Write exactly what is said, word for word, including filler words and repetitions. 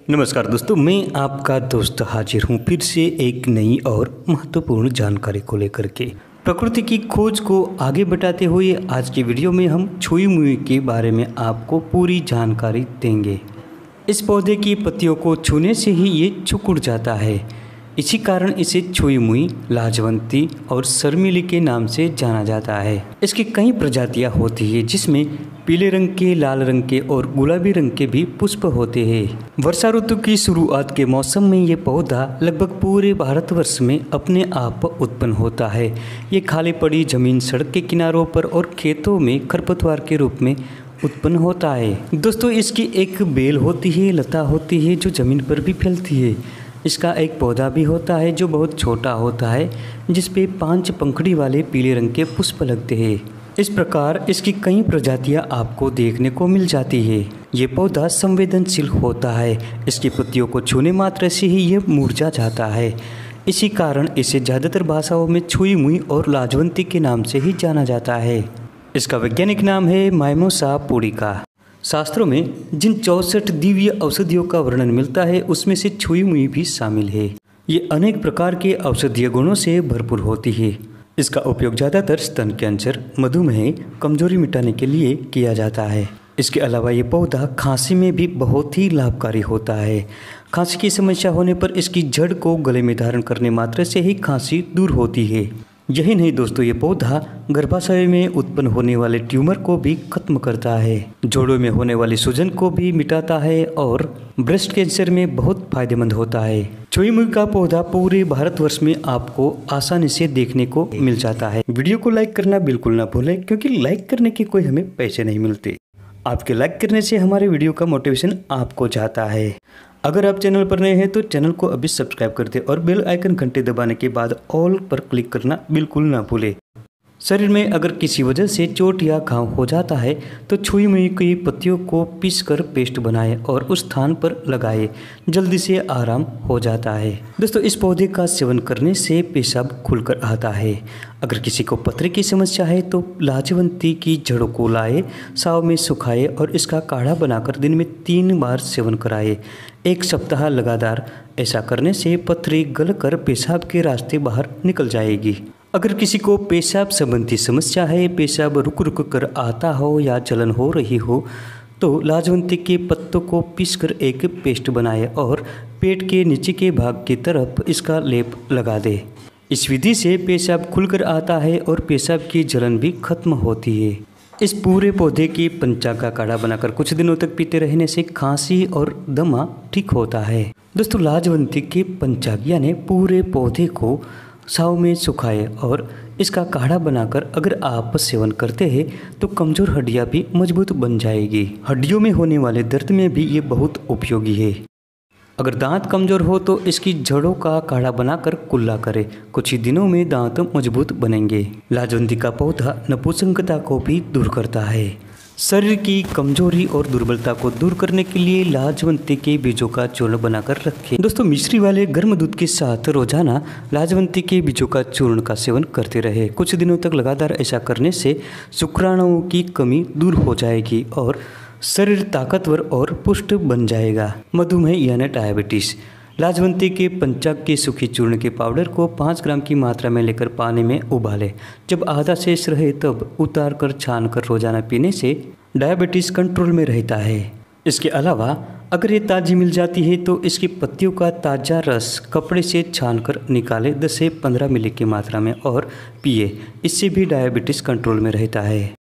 नमस्कार दोस्तों, मैं आपका दोस्त हाजिर हूँ फिर से एक नई और महत्वपूर्ण जानकारी को लेकर के। प्रकृति की खोज को आगे बढ़ाते हुए आज की वीडियो में हम छुई मुई के बारे में आपको पूरी जानकारी देंगे। इस पौधे की पत्तियों को छूने से ही ये सिकुड़ जाता है। इसी कारण इसे छुई मुई, लाजवंती और शर्मिली के नाम से जाना जाता है। इसकी कई प्रजातियां होती है जिसमें पीले रंग के, लाल रंग के और गुलाबी रंग के भी पुष्प होते हैं। वर्षा ऋतु की शुरुआत के मौसम में ये पौधा लगभग पूरे भारतवर्ष में अपने आप उत्पन्न होता है। ये खाली पड़ी जमीन, सड़क के किनारों पर और खेतों में खरपतवार के रूप में उत्पन्न होता है। दोस्तों, इसकी एक बेल होती है, लता होती है जो जमीन पर भी फैलती है। इसका एक पौधा भी होता है जो बहुत छोटा होता है, जिस पे पांच पंखड़ी वाले पीले रंग के पुष्प लगते हैं। इस प्रकार इसकी कई प्रजातियां आपको देखने को मिल जाती है। ये पौधा संवेदनशील होता है। इसकी पत्तियों को छूने मात्र से ही ये मुरझा जाता है। इसी कारण इसे ज़्यादातर भाषाओं में छुई मुई और लाजवंती के नाम से ही जाना जाता है। इसका वैज्ञानिक नाम है माइमोसा पुडिका। शास्त्रों में जिन चौसठ दिव्य औषधियों का वर्णन मिलता है उसमें से छुई मुई भी शामिल है। ये अनेक प्रकार के औषधीय गुणों से भरपूर होती है। इसका उपयोग ज़्यादातर स्तन कैंसर, मधुमेह, कमजोरी मिटाने के लिए किया जाता है। इसके अलावा ये पौधा खांसी में भी बहुत ही लाभकारी होता है। खांसी की समस्या होने पर इसकी जड़ को गले में धारण करने मात्र से ही खांसी दूर होती है। यही नहीं दोस्तों, ये पौधा गर्भाशय में उत्पन्न होने वाले ट्यूमर को भी खत्म करता है, जोड़ों में होने वाली सूजन को भी मिटाता है और ब्रेस्ट कैंसर में बहुत फायदेमंद होता है। छुई मुई का पौधा पूरे भारतवर्ष में आपको आसानी से देखने को मिल जाता है। वीडियो को लाइक करना बिल्कुल ना भूलें, क्योंकि लाइक करने के कोई हमें पैसे नहीं मिलते। आपके लाइक करने से हमारे वीडियो का मोटिवेशन आपको जाता है। अगर आप चैनल पर नए हैं तो चैनल को अभी सब्सक्राइब कर दें और बेल आइकन घंटे दबाने के बाद ऑल पर क्लिक करना बिल्कुल ना भूलें। शरीर में अगर किसी वजह से चोट या घाव हो जाता है तो छुई मुई की पत्तियों को पीसकर पेस्ट बनाएं और उस स्थान पर लगाएं, जल्दी से आराम हो जाता है। दोस्तों, इस पौधे का सेवन करने से पेशाब खुलकर आता है। अगर किसी को पथरी की समस्या है तो लाजवंती की जड़ों को लाए, साव में सुखाए और इसका काढ़ा बनाकर दिन में तीन बार सेवन कराए। एक सप्ताह लगातार ऐसा करने से पथरी गलकर पेशाब के रास्ते बाहर निकल जाएगी। अगर किसी को पेशाब संबंधी समस्या है, पेशाब रुक रुक कर आता हो या जलन हो रही हो, तो लाजवंती के पत्तों को पीसकर एक पेस्ट बनाए और पेट के नीचे के भाग की तरफ इसका लेप लगा दे। इस विधि से पेशाब खुलकर आता है और पेशाब की जलन भी खत्म होती है। इस पूरे पौधे की पंचा का काढ़ा बनाकर कुछ दिनों तक पीते रहने से खांसी और दमा ठीक होता है। दोस्तों, लाजवंती के पंचा यानी पूरे पौधे को साव में सुखाए और इसका काढ़ा बनाकर अगर आप सेवन करते हैं तो कमज़ोर हड्डियां भी मजबूत बन जाएगी। हड्डियों में होने वाले दर्द में भी ये बहुत उपयोगी है। अगर दांत कमज़ोर हो तो इसकी जड़ों का काढ़ा बनाकर कुल्ला करें, कुछ ही दिनों में दांत मजबूत बनेंगे। लाजवंती का पौधा नपुंसकता को भी दूर करता है। शरीर की कमजोरी और दुर्बलता को दूर करने के लिए लाजवंती के बीजों का चूर्ण बनाकर रखें। दोस्तों, मिश्री वाले गर्म दूध के साथ रोजाना लाजवंती के बीजों का चूर्ण का सेवन करते रहे। कुछ दिनों तक लगातार ऐसा करने से शुक्राणुओं की कमी दूर हो जाएगी और शरीर ताकतवर और पुष्ट बन जाएगा। मधुमेह यानी डायबिटीज। लाजवंती के पंचाक के सूखी चूर्ण के पाउडर को पाँच ग्राम की मात्रा में लेकर पानी में उबालें। जब आधा शेष रहे तब उतार कर छान कर रोजाना पीने से डायबिटीज़ कंट्रोल में रहता है। इसके अलावा अगर ये ताज़ी मिल जाती है तो इसकी पत्तियों का ताज़ा रस कपड़े से छान कर निकालें दस से पंद्रह मिली की मात्रा में और पिए। इससे भी डायबिटीज़ कंट्रोल में रहता है।